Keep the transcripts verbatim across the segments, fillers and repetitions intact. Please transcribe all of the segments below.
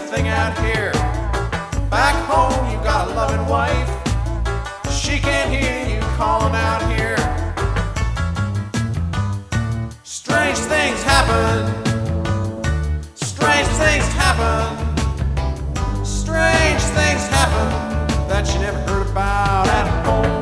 thing out here. Back home you got a loving wife. She can't hear you calling out here. Strange things happen. Strange things happen. Strange things happen that you never heard about at home.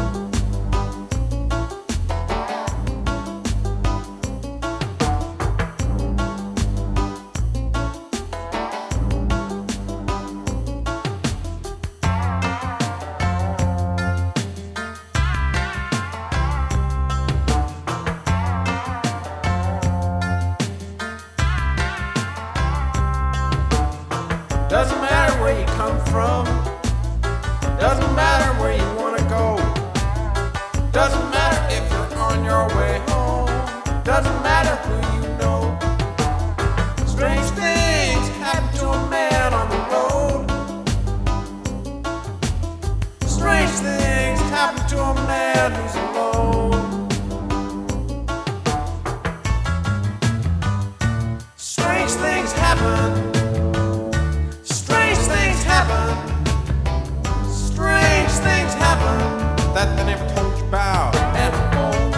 Doesn't matter where you come from. Doesn't matter where you want to go. Doesn't matter if you're on your way home. Doesn't matter who you know. Strange things happen to a man on the road. Strange things happen to a man who's alone. Strange things happen. Strange things happen that they never told you about at home.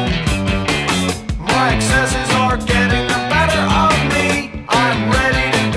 excesses are getting the better of me. I'm ready to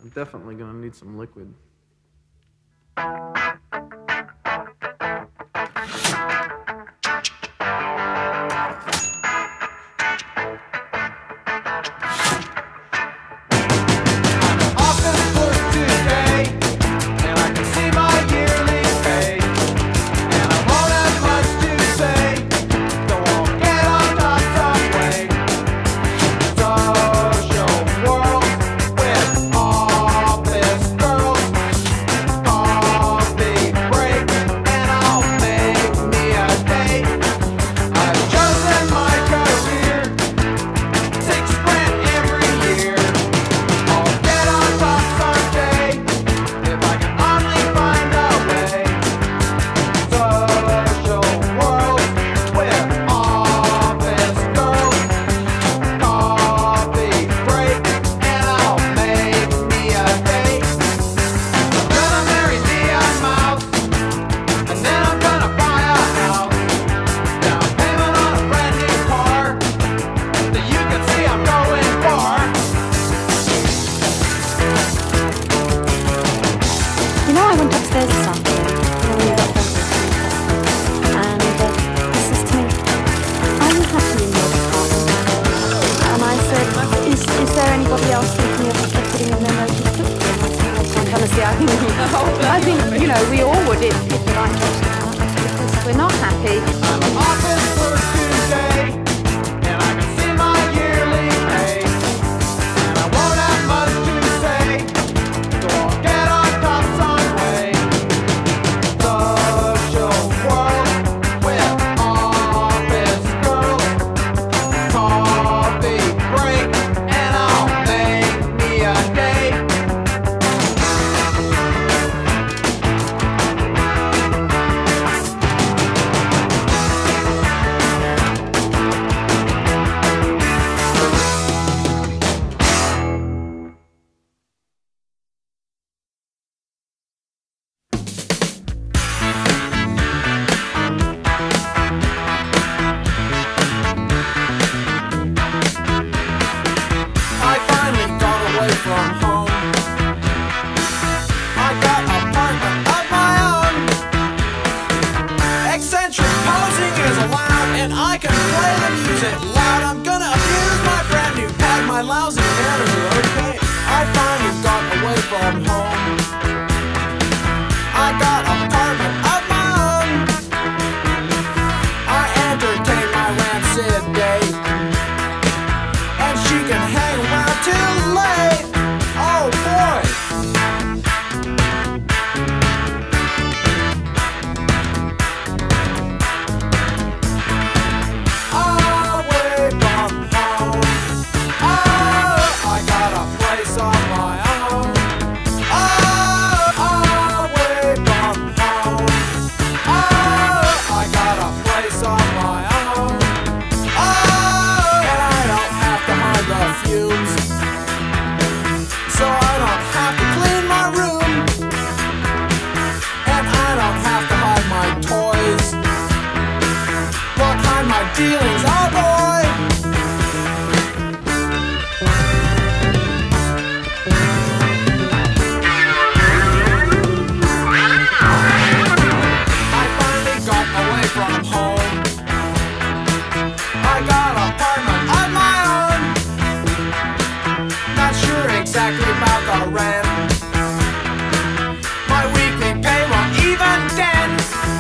I'm definitely gonna need some liquid. I think, you know, we all would if, if the right person came up, because we're not happy. I'm office for Tuesday, and I can see my yearly pay, and I won't have much to say, so I'll get on top some way. Social world with office girls, coffee break, and I'll make me a day. From home, I got an apartment of my own. Eccentric posing is allowed, and I can play the music loud. I'm gonna abuse my brand new pad, my lousy manners are okay. I finally got away from home. I got an apartment of my own. I entertain my rancid date, and she can hang around till late. Oh boy! Away from home. Oh, I got a place on my own. Oh, away from home. Oh, I got a place on my own. Oh, and I don't have to hide the fumes, so I don't have to clean my room, and I don't have to hide my toys, but hide my feelings, oh boy. I finally got away from home. I got an apartment of my own. Not sure exactly about the rent. My weekly pay won't even dent.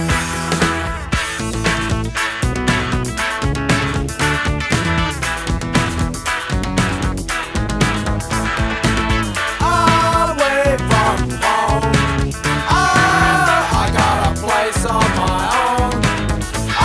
Away from home. Oh, I got a place on my own.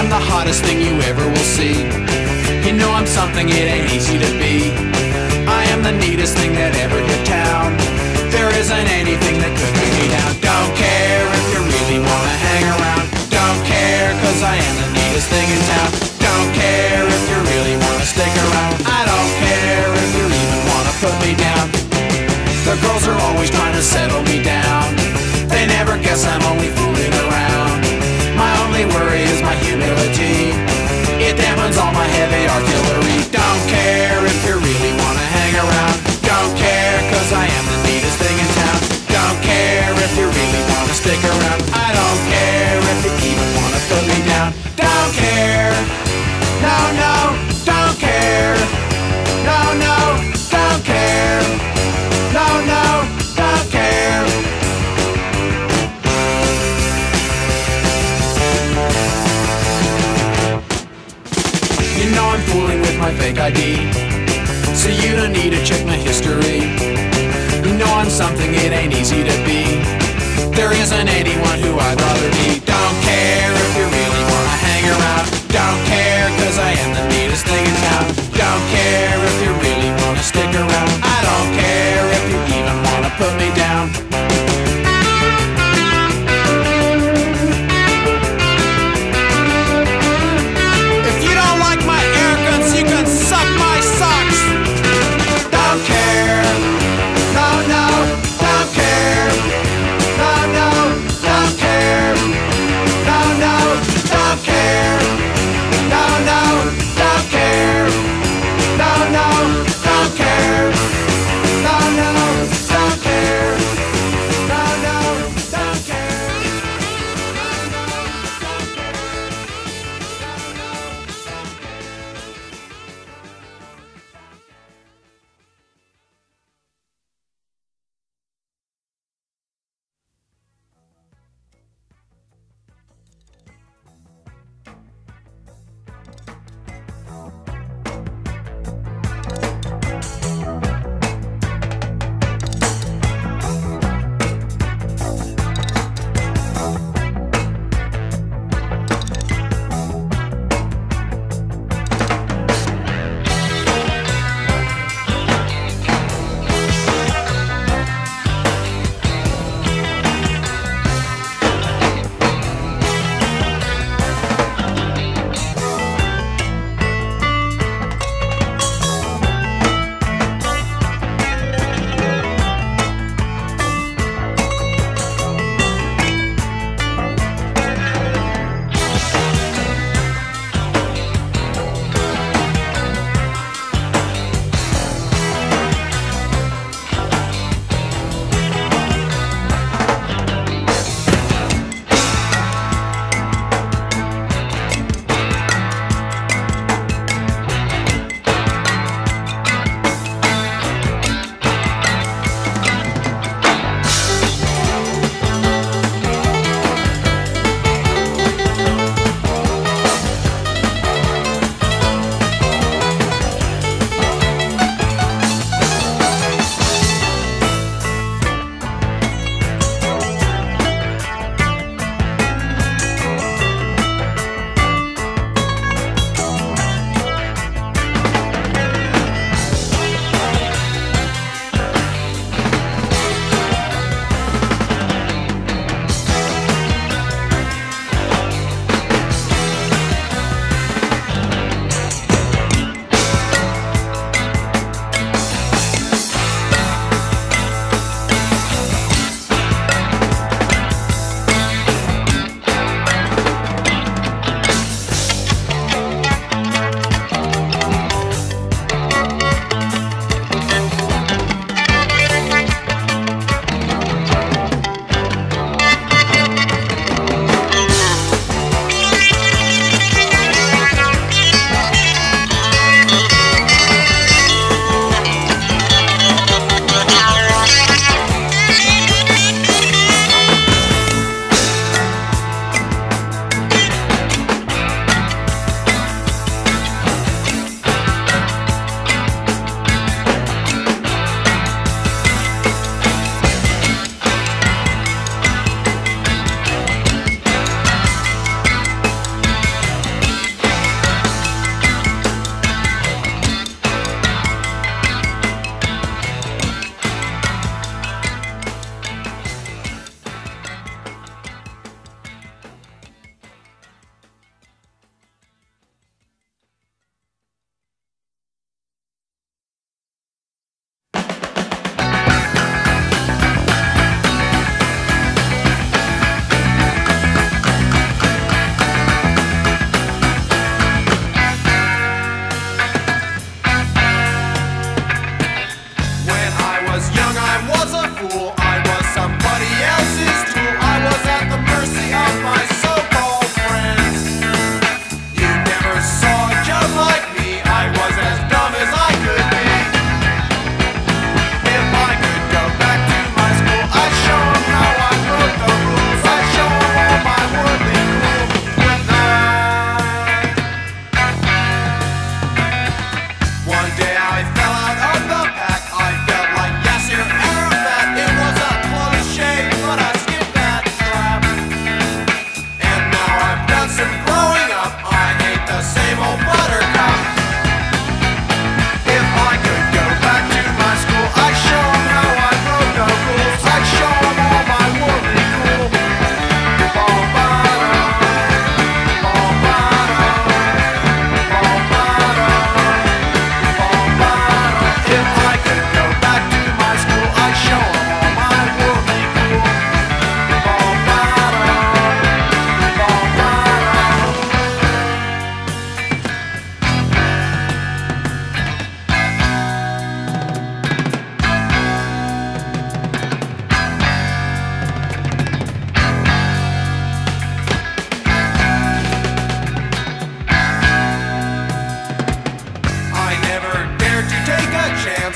I'm the hottest thing you ever will see. You know I'm something it ain't easy to be. I am the neatest thing that ever hit town. There isn't anything that could bring me down. Don't care if you really wanna hang around. Don't care, cause I am the neatest thing in town. Don't care if you really wanna stick around. I don't care if you even wanna put me down. The girls are always trying to settle me down. They never guess I'm only fooling around. My only worry is my humility. It dampens all my heavy artillery. Don't care if you really wanna hang around. Don't care, cause I am the neatest thing in town. Don't care if you really wanna stick around. I don't care if you even wanna put me down. Don't care. No, no, don't care. No, no, don't care. No, no, don't care. You know I'm fooling with my fake I D, so you don't need to check my history. You know I'm something it ain't easy to be. There isn't anyone who I'd rather be. Don't care if you really wanna hang around. Don't care, cause I am the neatest thing in town. Don't care if you really wanna stick around. I don't care if you even wanna put me down. If you don't like my arrogance, you can suck my socks. Don't care. No, no, don't care. No, no, don't care.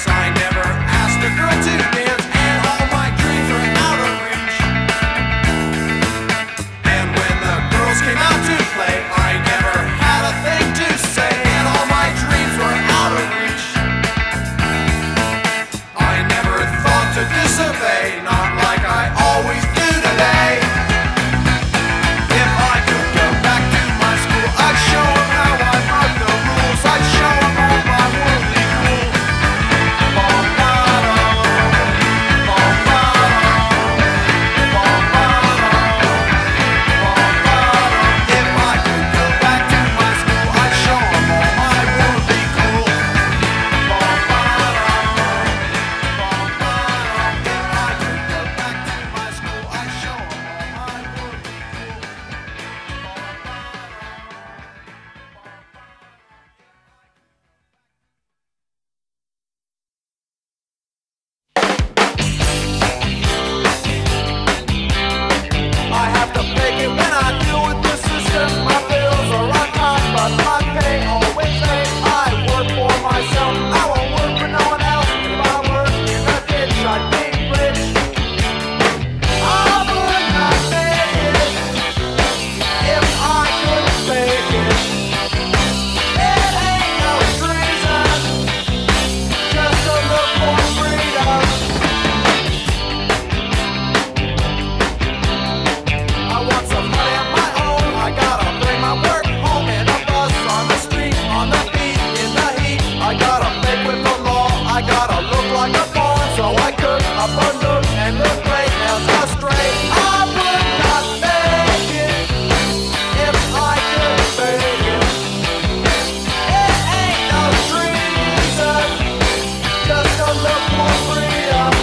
dance. I never asked a girl to dance, and all my dreams were out of reach. And when the girls came out to play, I never had a thing to say, and all my dreams were out of reach. I never thought to disobey, not like I always do today. If I could go back to my school, I'd show them how I broke the rules. I'd show them all my worldly cool. Bombado, bombado, bombado, bombado. If I could go back to my school, I'd show them all my worldly cool. Bombado, bombado. If I could go back to my school, I'd show them all my worldly cool. I have to fake it when I deal with the system. My bills are on time, but my pay always late. I work for myself, I won't work for no one else. If I work in a ditch, I'd be rich. I would not make it if I couldn't fake it. It ain't no treason, just to look for freedom. I want some money of my own. I gotta bring my work home in a bus, on the street, on the beat, in the heat. I gotta make with the law. I gotta look like a pawn, so I cook up a look and look great as a straight. I would not make it if I could fake it. It ain't no treason, just to look for freedom.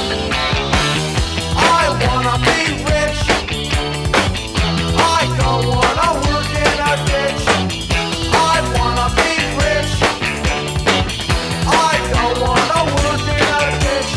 I wanna be rich. I don't wanna work in a ditch. I wanna be rich. I don't wanna work in a ditch.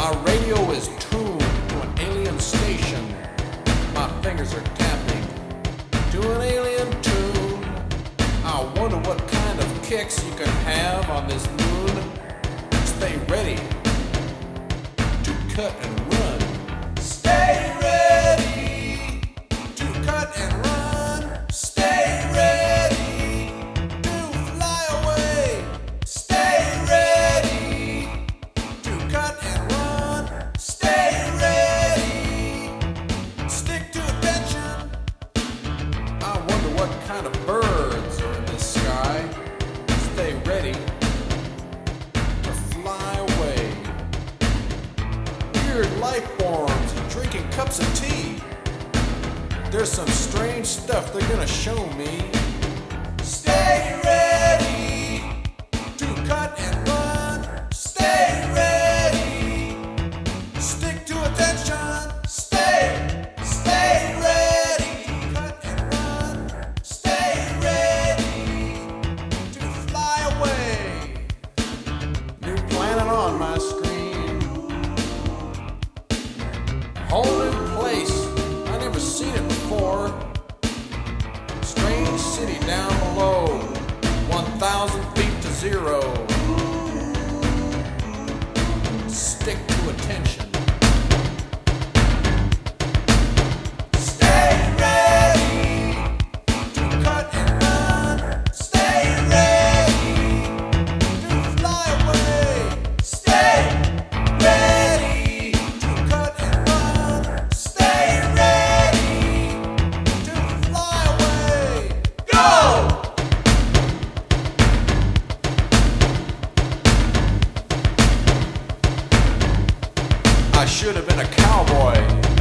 My radio is tuned to an alien station. My fingers are tapping to an alien tune. I wonder what kind of kicks you can have on this moon. Stay ready to cut and run. Stay ready to cut and run. Stay ready to fly away. Stay ready to cut and run. Stay ready. Stick to attention. I wonder what kind of birds are in this sky. Stay ready to fly away. Weird life forms drinking cups of tea. There's some strange stuff they're gonna show me. Stay ready to cut and run. Stay ready. Stick to attention. Stay, stay ready. Cut and run. Stay ready to fly away. New planet on my screen. Whole new place. I never seen it before. Strange city down below. One thousand feet to zero. Stick to attention. Stay ready to cut and run. Stay ready to fly away. Stay ready to cut and run. Stay ready to fly away. Go! I should have been a cowboy.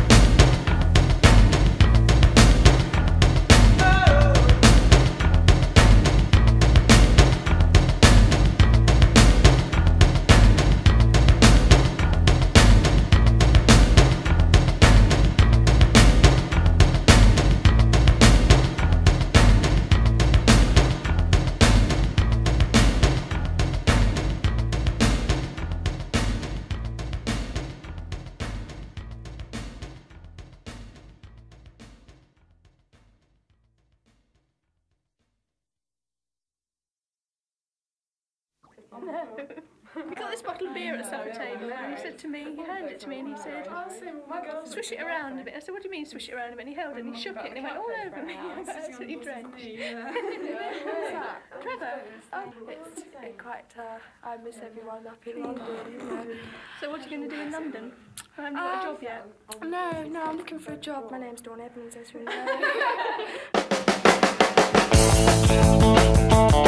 We got this bottle of beer at the supper table and he said to me, he handed it to me and he said, swish it around a bit. I said, what do you mean swish it around a bit? And he held it and he shook it and it went all over me. I was absolutely drenched. Trevor. Oh, It's uh, quite, uh, I miss everyone up in London, you know. so what are you going to do in London? I haven't got a job yet. No, no, I'm looking for a job. My name's Dawn Evans, as you know.